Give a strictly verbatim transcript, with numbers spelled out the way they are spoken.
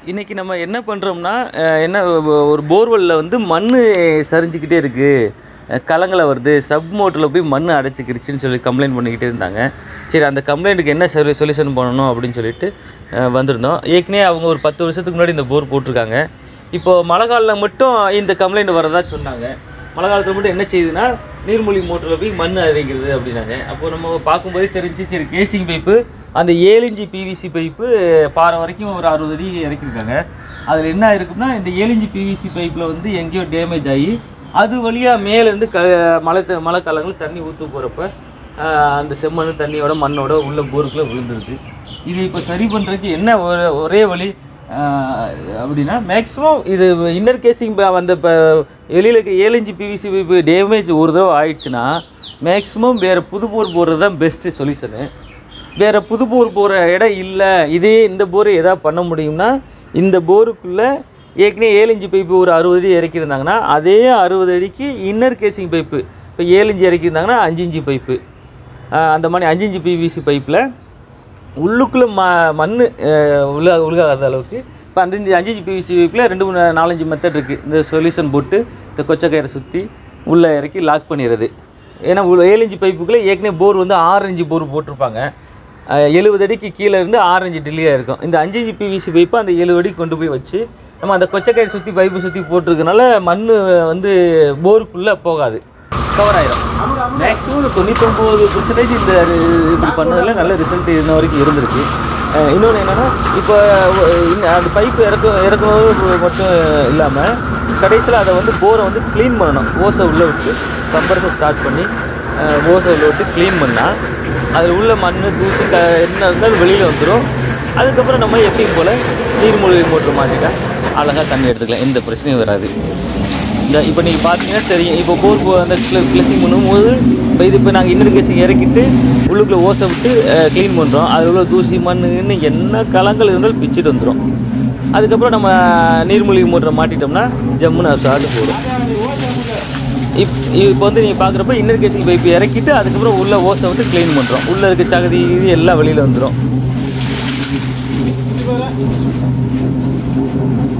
இன்றைக்கி நம்ம என்ன பண்ணுறோம்னா என்ன ஒரு போர்வெல்லில் வந்து மண் சரிஞ்சிக்கிட்டே இருக்குது, கலங்களை வருது, சப் மோட்டரில் போய் மண் அடைச்சிக்கிடுச்சின்னு சொல்லி கம்ப்ளைண்ட் பண்ணிக்கிட்டே இருந்தாங்க. சரி, அந்த கம்ப்ளைண்ட்டுக்கு என்ன சொலி சொல்யூஷன் பண்ணணும் அப்படின்னு சொல்லிட்டு வந்திருந்தோம். ஏற்கனவே அவங்க ஒரு பத்து வருஷத்துக்கு முன்னாடி இந்த போர் போட்டிருக்காங்க. இப்போது மழை காலில் மட்டும் இந்த கம்ப்ளைண்ட் வரதா சொன்னாங்க. மழை காலத்தில் மட்டும் என்ன செய்யுதுன்னா நீர்மூழ்கி மோட்டரில் போய் மண் அரைக்கிறது அப்படின்னாங்க. அப்போது நம்ம பார்க்கும்போதே தெரிஞ்சு சரி கேசிங் பைப்பு அந்த ஏழு இன்ச்சு பிவிசி பைப்பு பாறை வரைக்கும் ஒரு அறுபது அடி இறக்கியிருக்காங்க. அதில் என்ன இருக்குன்னா இந்த ஏழு இன்ச்சு பிவிசி பைப்பில் வந்து எங்கேயோ டேமேஜ் ஆகி அது வழியாக மேலேருந்து க மழை மழை காலங்கள் தண்ணி ஊற்று போகிறப்ப அந்த செம்மண் தண்ணியோட மண்ணோட உள்ள போருக்குள்ளே விழுந்துருது. இது இப்போ சரி பண்ணுறதுக்கு என்ன ஒரு ஒரே வழி அப்படின்னா மேக்ஸிமம் இது இன்னர் கேசிங் அந்த இப்போ வெளியில் ஏழு இன்ச்சு பிவிசி பைப்பு டேமேஜ் ஒரு தடவை ஆயிடுச்சுன்னா மேக்ஸிமம் வேறு புது போர் போடுறது தான் பெஸ்ட்டு சொல்யூஷனு. வேறு புது போர் போகிற இடம் இல்லை, இதே இந்த போர் எதாவது பண்ண முடியும்னா இந்த போருக்குள்ளே ஏற்கனவே ஏழு இன்ச்சு பைப்பு ஒரு அறுபது அடி இறக்கியிருந்தாங்கன்னா அதே அறுபது அடிக்கு இன்னர் கேசிங் பைப்பு இப்போ ஏழு இன்ச்சு இறக்கியிருந்தாங்கன்னா அஞ்சு இன்ச்சு பைப்பு அந்த மாதிரி அஞ்சு இன்ச்சு பிவிசி பைப்பில் உள்ளுக்குள்ளே ம மண் உள்ள உழுகாத அளவுக்கு இப்போ அந்த அஞ்சு இன்ச்சு பிவிசி பைப்பில் ரெண்டு மூணு நாலஞ்சு மெத்தட் இருக்குது. இந்த சொல்யூஷன் போட்டு இந்த கொச்சக்கயிறை சுற்றி உள்ளே இறக்கி லாக் பண்ணிடுறது. ஏன்னா ஏழு இன்ச்சு பைப்புக்குள்ளே ஏற்கனவே போர் வந்து ஆறு இன்ச்சு போர் போட்டிருப்பாங்க. எழுபது அடிக்கு கீழே இருந்து ஆறு இன்ச்சு டில்லியாக இருக்கும். இந்த அஞ்சு இன்ச்சு பிவிசி பைப்பை அந்த எழுபது அடிக்கு கொண்டு போய் வச்சு நம்ம அந்த கொச்சக்கயிறு சுற்றி பைப்பு சுற்றி போட்டிருக்கனால மண் வந்து போருக்குள்ளே போகாது, கவர் ஆகிடும். மேக்ஸிமம் தொண்ணூத்தொம்பது பர்சன்டேஜ் இந்த இப்படி பண்ணதில் நல்ல ரிசல்ட் இன்ன வரைக்கும் இருந்திருக்கு. இன்னொன்று என்னென்னா இப்போ அந்த பைப்பு இறக்க இறக்குவது மட்டும் இல்லாமல் கடைசியில் அதை வந்து போரை வந்து க்ளீன் பண்ணணும். ஓசை உள்ளே விட்டு கம்ப்ரஸர் ஸ்டார்ட் பண்ணி ஓசை உள்ளே விட்டு க்ளீன் பண்ணால் அதில் உள்ள மண் தூசி க என்ன இருந்தாலும் வெளியில் வந்துடும். அதுக்கப்புறம் நம்ம எப்பயும் போல் நீர்மூழ்கி மோட்டர் மாட்டிட்டா அழகாக தண்ணி எடுத்துக்கலாம், எந்த பிரச்சனையும் வராது. இந்த இப்போ நீங்கள் பார்த்தீங்கன்னா தெரியும், இப்போ போர் போ அந்த க்ளீசிங் பண்ணும்போது இப்போ இது இப்போ நாங்கள் இன்னர் கேசிங் இறக்கிட்டு உள்ளுக்குள்ளே ஓசை விட்டு க்ளீன் பண்ணுறோம். அதில் உள்ள தூசி மண் இன்னும் என்ன கலங்கள் இருந்தாலும் பிச்சுட்டு வந்துடும். அதுக்கப்புறம் நம்ம நீர்மூழ்கி மோட்டரை மாட்டிட்டோம்னா ஜம்முன்னு சாட்டு போடும். இப் இப்போ வந்து நீங்கள் பார்க்குறப்ப இன்னர் கேசிங் பைப்பு இறக்கிட்டு அதுக்கப்புறம் உள்ளே ஓசை விட்டு க்ளீன் பண்ணுறோம். உள்ளே இருக்க சகதி இது எல்லாம் வெளியில் வந்துடும்.